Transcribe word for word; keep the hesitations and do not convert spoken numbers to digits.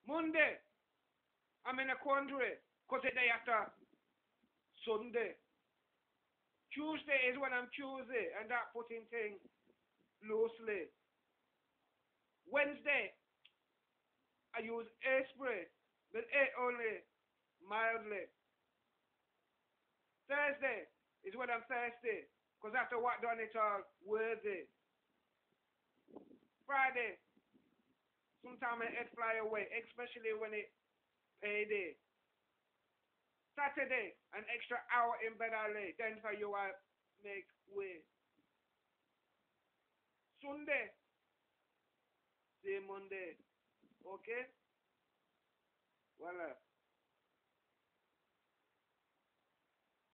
Monday, I'm in a country, cause it day after Sunday. Tuesday is when I'm Tuesday, and that putting things loosely. Wednesday, I use air spray, but air only mildly. Thursday is when I'm thirsty, cause after what done it all worthy. Friday, sometimes my head fly away, especially when it payday. Saturday, an extra hour in bed I lay, then for you I make way. Sunday, see Monday. Okay? Voila.